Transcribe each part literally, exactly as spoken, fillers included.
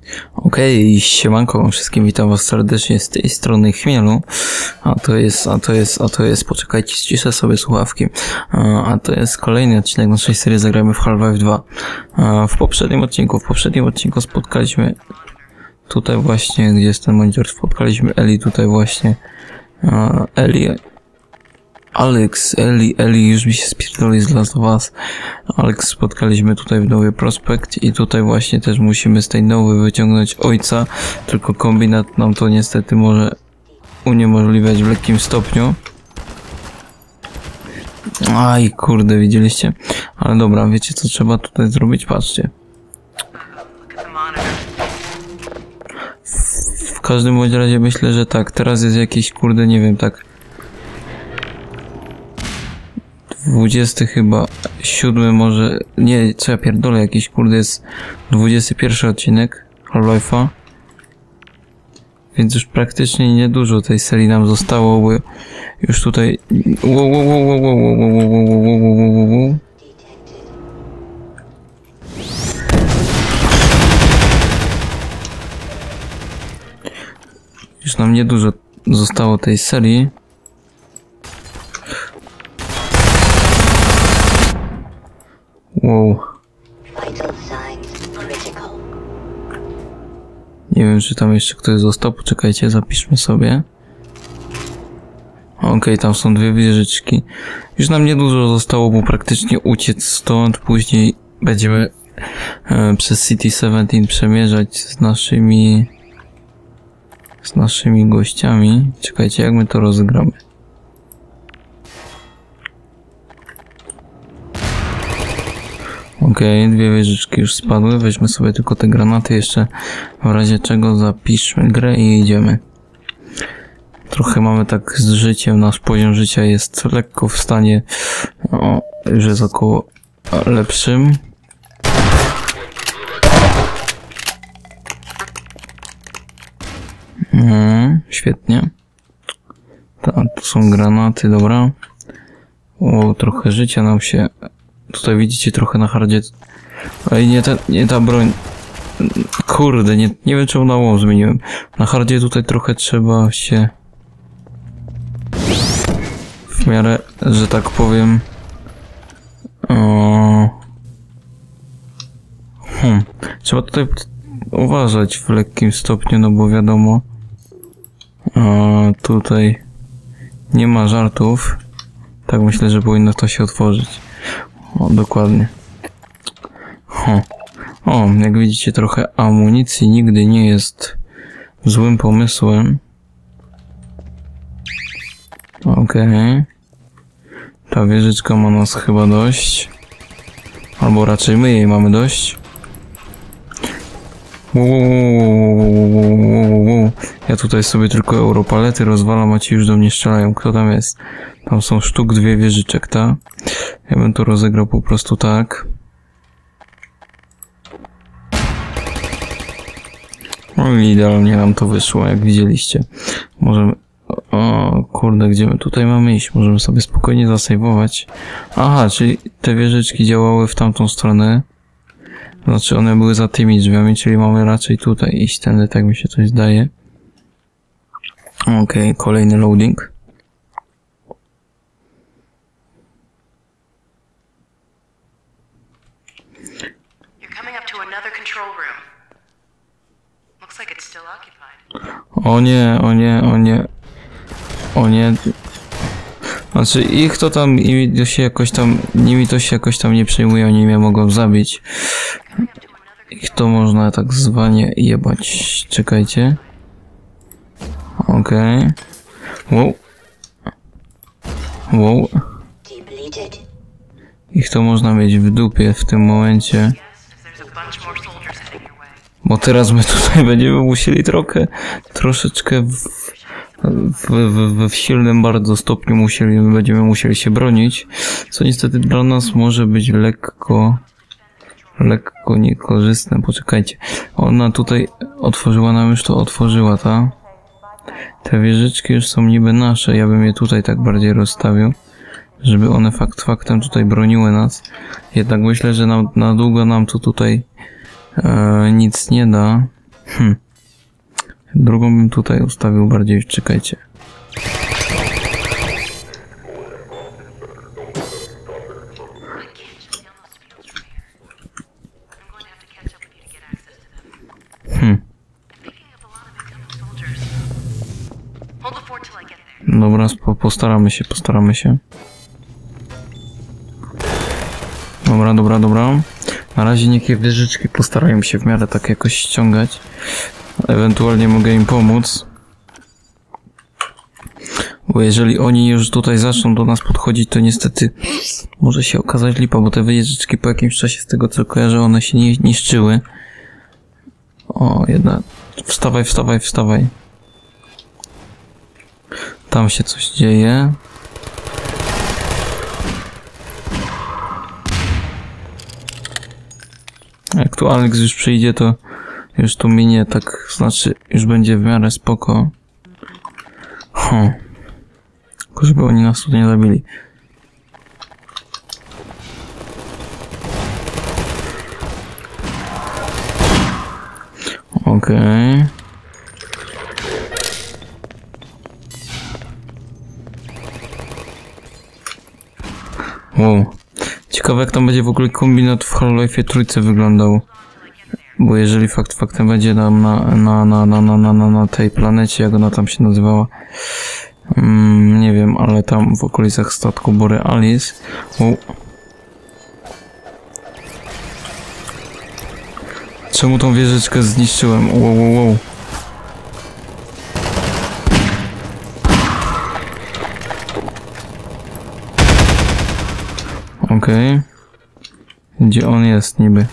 Okej, okay, siemanko wszystkim, witam was serdecznie z tej strony Chmielu, a to jest, a to jest, a to jest, poczekajcie, ściszę sobie słuchawki, a to jest kolejny odcinek naszej serii Zagrajmy w Half-Life dwa. W poprzednim odcinku, w poprzednim odcinku spotkaliśmy tutaj właśnie, gdzie jest ten monitor, spotkaliśmy Eli tutaj właśnie, Eli, Alex, Eli, Eli, już mi się spierdoli z Last of Us. Alex spotkaliśmy tutaj w Nowy Prospekt i tutaj właśnie też musimy z tej nowy wyciągnąć ojca, tylko kombinat nam to niestety może uniemożliwiać w lekkim stopniu. Aj, kurde, widzieliście? Ale dobra, wiecie co trzeba tutaj zrobić? Patrzcie. W każdym bądź razie myślę, że tak, teraz jest jakiś, kurde, nie wiem, tak dwudziesty chyba siódmy może, nie, co ja pierdolę, jakiś kurde jest dwudziesty pierwszy odcinek Half-Life'a, więc już praktycznie niedużo tej serii nam zostało, bo już tutaj wow, wow, wow, wow, wow, wow, wow, wow, wow, wow, wow. Już nam niedużo zostało tej serii. Wow. Nie wiem, czy tam jeszcze ktoś został. Poczekajcie, zapiszmy sobie. Okej, okay, tam są dwie wieżyczki. Już nam niedużo zostało, bo praktycznie uciec stąd. Później będziemy e, przez City siedemnaście przemierzać z naszymi z naszymi gościami. Czekajcie, jak my to rozegramy. Okej, okay, dwie wieżyczki już spadły, weźmy sobie tylko te granaty jeszcze, w razie czego zapiszmy grę i idziemy. Trochę mamy tak z życiem, nasz poziom życia jest lekko w stanie, o, już jest około lepszym. Mhm, świetnie. Tak, tu są granaty, dobra. O, trochę życia nam się... Tutaj widzicie trochę na hardzie. Ej, nie ta, nie ta broń. Kurde, nie, nie wiem czemu na łom zmieniłem. Na hardzie tutaj trochę trzeba się... W miarę, że tak powiem... O... Hmm. Trzeba tutaj uważać w lekkim stopniu, no bo wiadomo... O, tutaj... Nie ma żartów. Tak myślę, że powinno to się otworzyć. O, dokładnie. Ho. O, jak widzicie, trochę amunicji nigdy nie jest złym pomysłem. Okej. Okay. Ta wieżyczka ma nas chyba dość. Albo raczej my jej mamy dość. Wow, wow, wow, wow. Ja tutaj sobie tylko europalety rozwalam, a ci już do mnie strzelają. Kto tam jest? Tam są sztuk dwie wieżyczek, tak? Ja bym to rozegrał po prostu tak. No i idealnie nam to wyszło, jak widzieliście. Możemy... O, kurde, gdzie my tutaj mamy iść? Możemy sobie spokojnie zasejwować. Aha, czyli te wieżyczki działały w tamtą stronę. Znaczy one były za tymi drzwiami, czyli mamy raczej tutaj iść tędy, tak mi się coś zdaje. Okej, okay, kolejny loading. O nie, o nie, o nie. O nie. Znaczy ich to tam, i to się jakoś tam, nimi to się jakoś tam nie przejmuje, oni mnie mogą zabić. Ich to można tak zwanie jebać. Czekajcie. Okej. Okay. Wow. Wow. Ich to można mieć w dupie w tym momencie. Bo teraz my tutaj będziemy musieli trochę, troszeczkę w, w, w, w silnym bardzo stopniu musieli, będziemy musieli się bronić, co niestety dla nas może być lekko, lekko niekorzystne. Poczekajcie, ona tutaj otworzyła nam już to, otworzyła, ta? Te wieżyczki już są niby nasze, ja bym je tutaj tak bardziej rozstawił, żeby one fakt faktem tutaj broniły nas. Jednak myślę, że na, na długo nam to tutaj e, nic nie da. Hmm. Drugą bym tutaj ustawił bardziej, czekajcie. Hmm. Dobra, postaramy się, postaramy się. Dobra, dobra, dobra. Na razie niekie wieżyczki postarają się w miarę tak jakoś ściągać. Ewentualnie mogę im pomóc. Bo jeżeli oni już tutaj zaczną do nas podchodzić, to niestety może się okazać lipa, bo te wieżyczki po jakimś czasie, z tego co kojarzę, one się nie niszczyły. O, jedna. Wstawaj, wstawaj, wstawaj. Tam się coś dzieje. Jak tu Alex już przyjdzie, to już tu minie, tak, znaczy już będzie w miarę spoko. Huh. Tylko żeby oni nas tutaj nie zabili. Okej. Okay. Wow. Ciekawe jak tam będzie w ogóle kombinat w Half-Life trójce wyglądał. Bo jeżeli fakt faktem będzie nam na, na, na, na, na, na, na, na tej planecie, jak ona tam się nazywała, mm, nie wiem, ale tam w okolicach statku Borealis. Wow. Czemu tą wieżyczkę zniszczyłem? Wow, wow, wow. Okej. Okay. Gdzie on jest niby?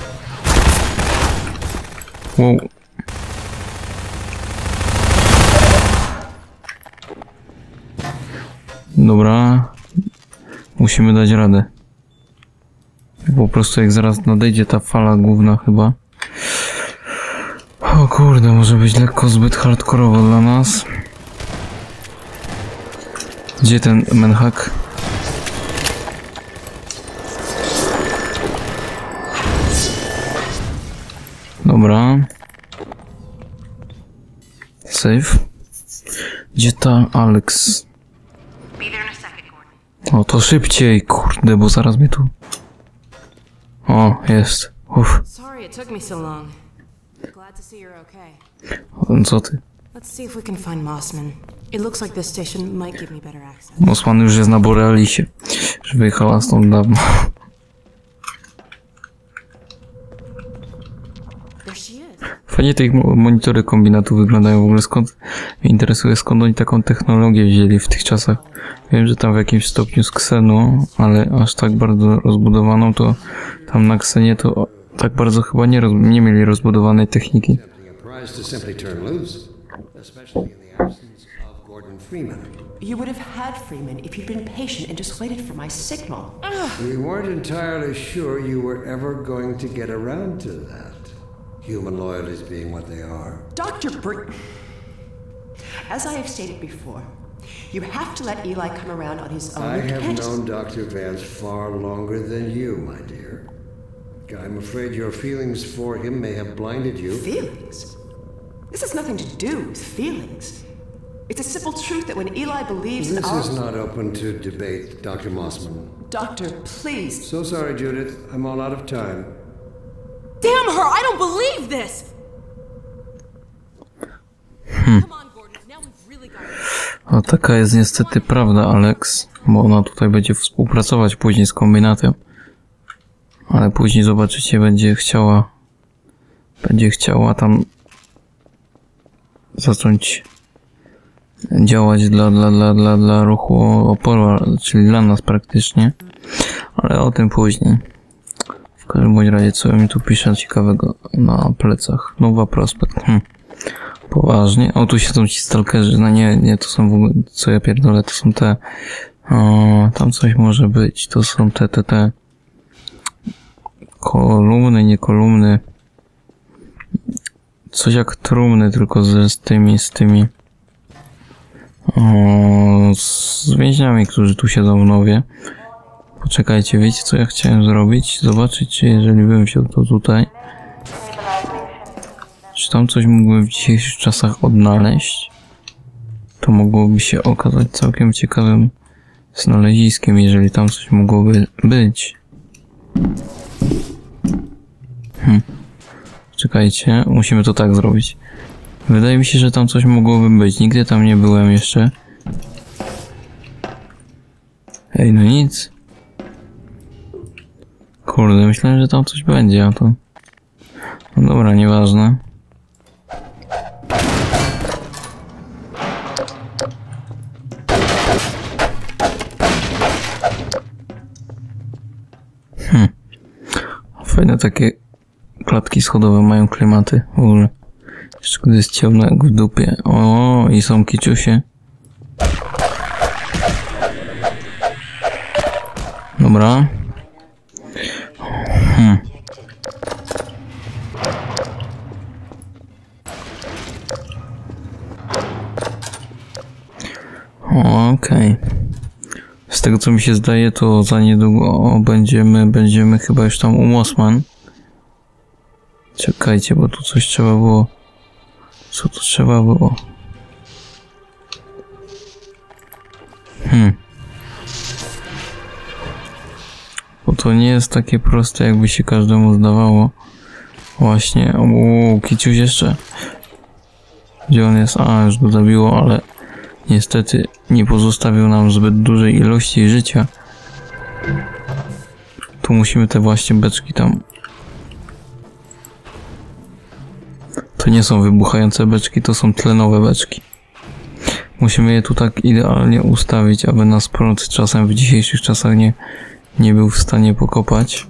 Wow. Dobra. Musimy dać radę. Po prostu jak zaraz nadejdzie ta fala główna chyba. O kurde, może być lekko zbyt hardkorowo dla nas. Gdzie ten menhak? Dobra. Save. Gdzie ta Alex? O, to szybciej, kurde, bo zaraz mnie tu... O, jest. Uff. Co ty? Mossman już jest na Borealisie. Już wyjechała stąd dawno. Fajnie te monitory kombinatu wyglądają w ogóle. Skąd mnie interesuje, skąd oni taką technologię wzięli w tych czasach. Wiem, że tam w jakimś stopniu z Xenu, ale aż tak bardzo rozbudowaną, to tam na Xenie to tak bardzo chyba nie, roz, nie mieli rozbudowanej techniki. You would have had Freeman if you'd been patient and just waited for my signal. We weren't entirely sure you were ever going to get around to that. Human loyalties being what they are. Doctor Br... As I have stated before, you have to let Eli come around on his own. I You have can't just- known Doctor Vance far longer than you, my dear. I'm afraid your feelings for him may have blinded you. Feelings? This has nothing to do with feelings. It's a simple truth that when Eli believes in This our... is not open to debate, Doctor Mossman. Doctor, please. So sorry, Judith. I'm all out of time. Damn her! I don't believe this! Come on, Gordon. Now we've really got it. A taka jest niestety prawda, Alex, bo ona tutaj będzie współpracować później z kombinatem. Ale później zobaczycie, będzie chciała będzie chciała tam zacząć działać dla, dla, dla, dla, dla ruchu oporu, czyli dla nas praktycznie. Ale o tym później. W każdym bądź razie, co mi tu pisze ciekawego na plecach. Nowa prospekt. Hm. Poważnie. O, tu siedzą ci stalkerzy. No nie, nie, to są w ogóle, co ja pierdolę, to są te... O, tam coś może być. To są te, te, te... kolumny, nie kolumny. Coś jak trumny, tylko z, z tymi, z tymi... O, z więźniami, którzy tu siedzą w nowie. Poczekajcie, wiecie co ja chciałem zrobić? Zobaczyć, czy jeżeli bym wziął to tutaj. Czy tam coś mógłbym w dzisiejszych czasach odnaleźć? To mogłoby się okazać całkiem ciekawym znaleziskiem, jeżeli tam coś mogłoby być. Hm. Czekajcie, musimy to tak zrobić. Wydaje mi się, że tam coś mogłoby być. Nigdy tam nie byłem jeszcze. Ej, no nic. Kurde, myślałem, że tam coś będzie, a to... No dobra, nieważne. Hmm. Fajne takie klatki schodowe mają klimaty w ogóle. Jeszcze gdy jest ciemno jak w dupie. O, i są kiciusie. Dobra. Hmm. Okej. Okay. Z tego co mi się zdaje, to za niedługo będziemy, będziemy chyba już tam u Mossman. Czekajcie, bo tu coś trzeba było. Co tu trzeba było? Hmm. Bo to nie jest takie proste, jakby się każdemu zdawało. Właśnie. Uuu, kiciuś jeszcze. Gdzie on jest? A, już go zabiło, ale niestety nie pozostawił nam zbyt dużej ilości życia. Tu musimy te właśnie beczki tam. To nie są wybuchające beczki, to są tlenowe beczki. Musimy je tu tak idealnie ustawić, aby nas prąd czasem w dzisiejszych czasach nie, nie był w stanie pokopać.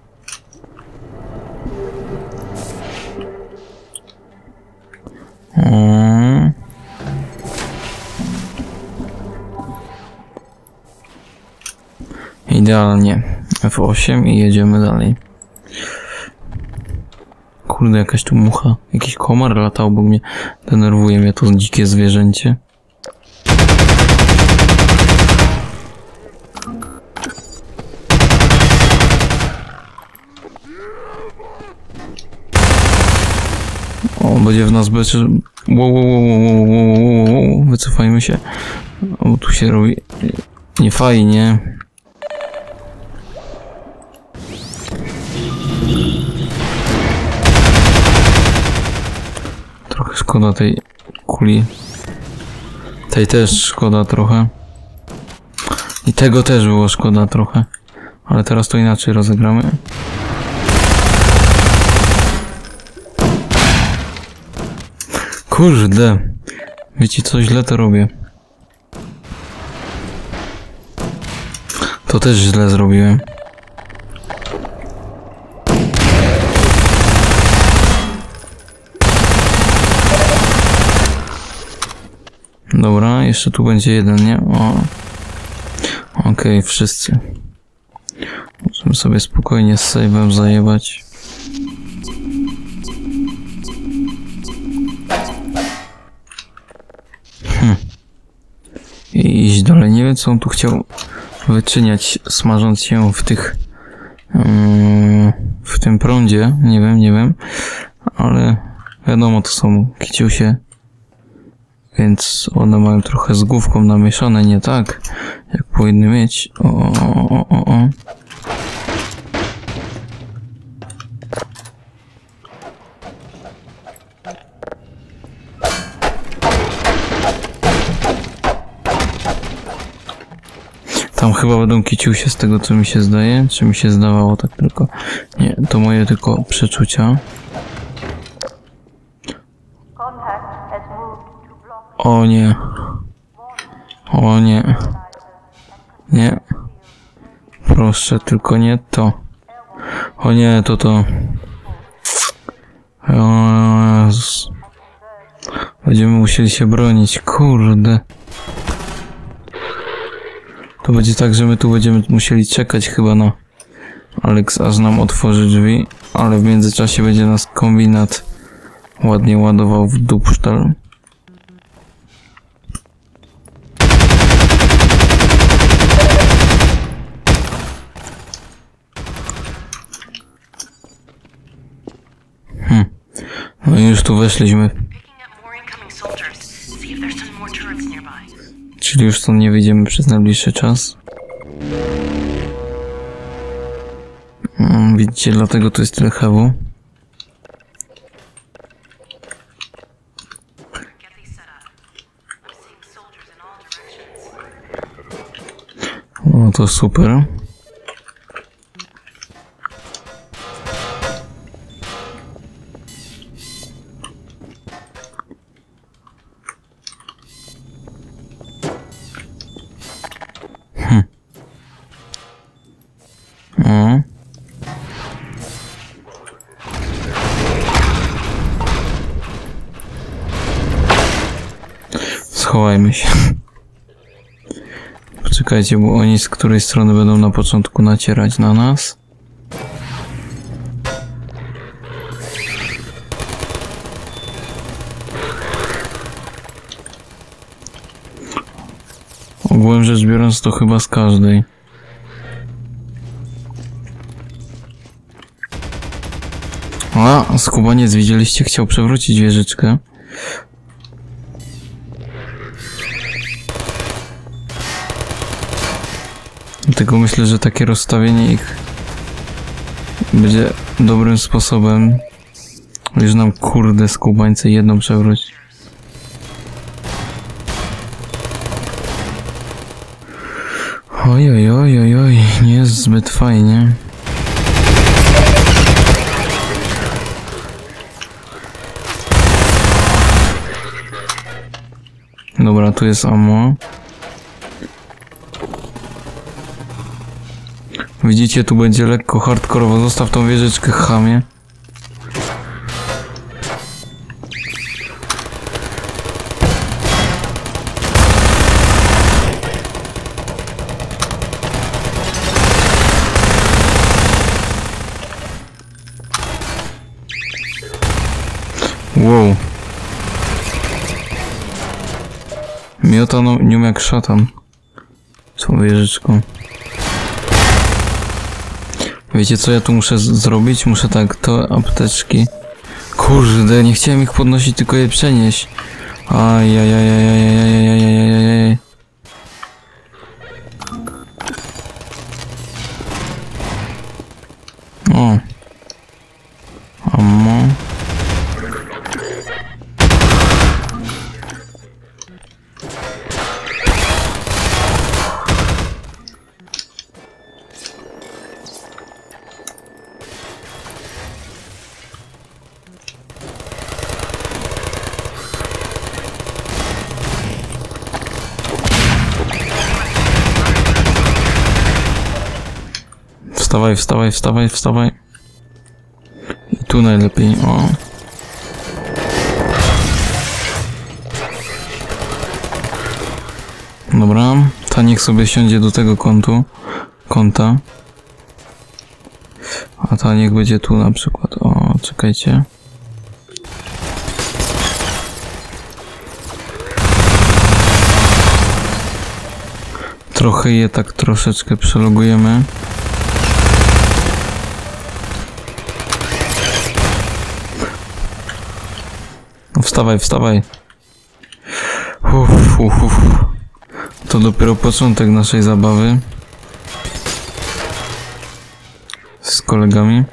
Hmm. Idealnie. F osiem i jedziemy dalej. Kurde, jakaś tu mucha. Jakiś komar latał, bo mnie denerwuje mnie to dzikie zwierzęcie. O, będzie w nas beczy... Wow, wow, wow, wow, wow, wow, wow. Wycofajmy się. O, tu się robi... Nie fajnie. Trochę szkoda tej kuli. Tej też szkoda trochę. I tego też było szkoda trochę. Ale teraz to inaczej rozegramy. Kurde. Wiecie co, źle to robię. To też źle zrobiłem. Dobra, jeszcze tu będzie jeden, nie? O. Okej, okay, wszyscy. Możemy sobie spokojnie z save'em zajebać. Hm. I iść dalej. Nie wiem, co on tu chciał wyczyniać, smażąc się w tych... Yy, w tym prądzie. Nie wiem, nie wiem. Ale wiadomo, to są kiciusie. Więc one mają trochę z główką namieszane, nie tak, jak powinny mieć. O, o, o, o, o. Tam chyba będą kiciusie z tego, co mi się zdaje. Czy mi się zdawało tak tylko? Nie, to moje tylko przeczucia. O nie. O nie. Nie. Proszę, tylko nie to. O nie, to to. O Jezus. Będziemy musieli się bronić, kurde. To będzie tak, że my tu będziemy musieli czekać chyba na Alex, aż nam otworzy drzwi, ale w międzyczasie będzie nas kombinat ładnie ładował w dupsztal. No i już tu weszliśmy. Czyli już stąd nie wyjdziemy przez najbliższy czas. Widzicie, dlatego tu jest tyle hewu. O, to super. Hm. O. Schowajmy się. Poczekajcie, bo oni z której strony będą na początku nacierać na nas. Ogółem rzecz biorąc, to chyba z każdej. A, skubaniec, widzieliście? Chciał przewrócić wieżyczkę. Dlatego myślę, że takie rozstawienie ich będzie dobrym sposobem. Już nam kurde skubańce jedną przewrócić. Oj, oj, oj, oj, oj, nie jest zbyt fajnie. Dobra, tu jest ammo. Widzicie, tu będzie lekko hardkorowo. Zostaw tą wieżyczkę, chamie. Wow. Miota no, nią jak szatan. Tą wieżyczką. Wiecie co ja tu muszę zrobić? Muszę tak, to apteczki. Kurde, nie chciałem ich podnosić, tylko je przenieść. Ajajajajajajajajajajajajajajaj. O. Ammo. Wstawaj, wstawaj, wstawaj, wstawaj. I tu najlepiej, o. Dobra, ta niech sobie siądzie do tego kątu, kąta. A ta niech będzie tu na przykład, o, czekajcie. Trochę je tak troszeczkę przelogujemy. Wstawaj, wstawaj. Uf, uf, uf. To dopiero początek naszej zabawy z kolegami.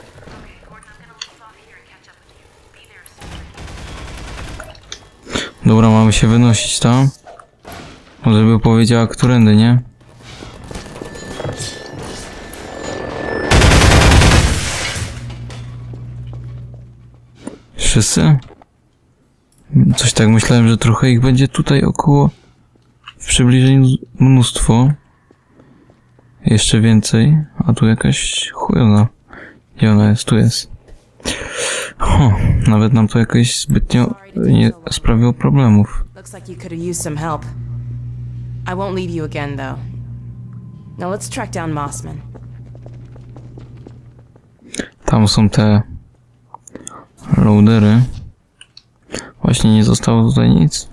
Dobra, mamy się wynosić tam. Może by powiedziała, którędy, nie? Wszyscy? Coś tak myślałem, że trochę ich będzie tutaj około w przybliżeniu mnóstwo. Jeszcze więcej. A tu jakaś chujona. Gdzie ona jest? Tu jest. O, nawet nam to jakoś zbytnio nie sprawiło problemów. Looks like you could have used some help. I won't leave you again though. Now let's track down Mossman. Tam są te loadery. Właśnie nie zostało tutaj nic.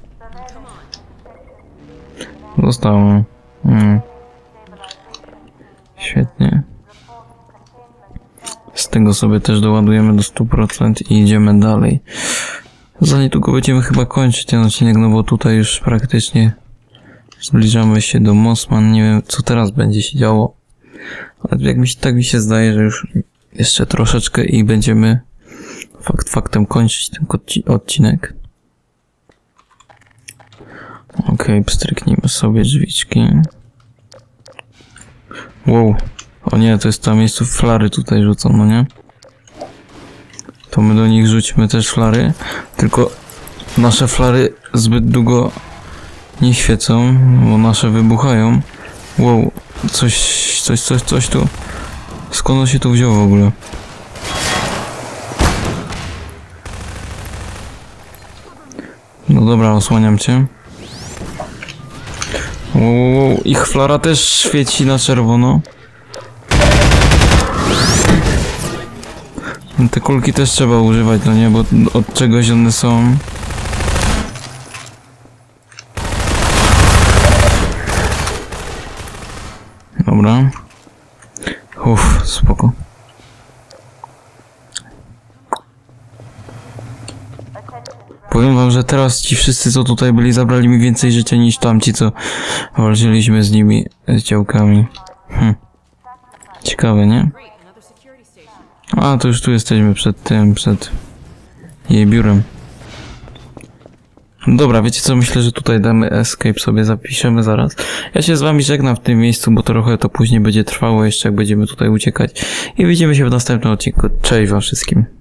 Zostało. Mm. Świetnie. Z tego sobie też doładujemy do stu procent i idziemy dalej. Za niedługo będziemy chyba kończyć ten odcinek, no bo tutaj już praktycznie zbliżamy się do Mossman. Nie wiem, co teraz będzie się działo. Ale jak mi się, tak mi się zdaje, że już jeszcze troszeczkę i będziemy fakt faktem kończyć ten odcinek. Okej, okay, pstryknijmy sobie drzwiczki. Wow. O nie, to jest tam miejscu flary tutaj rzucą, no nie? To my do nich rzućmy też flary. Tylko nasze flary zbyt długo nie świecą, bo nasze wybuchają. Wow, coś, coś, coś, coś tu. Skąd on się tu wziął w ogóle? No dobra, osłaniam cię. Wow, wow, wow. Ich flara też świeci na czerwono. Te kulki też trzeba używać, no nie, bo od czegoś one są. Dobra. Uff, spoko. Powiem wam, że teraz ci wszyscy, co tutaj byli, zabrali mi więcej życia niż tamci, co walczyliśmy z nimi, z działkami. Hm. Ciekawe, nie? A, to już tu jesteśmy przed tym, przed jej biurem. Dobra, wiecie co, myślę, że tutaj damy escape, sobie zapiszemy zaraz. Ja się z wami żegnam w tym miejscu, bo trochę to później będzie trwało jeszcze, jak będziemy tutaj uciekać. I widzimy się w następnym odcinku. Cześć wam wszystkim.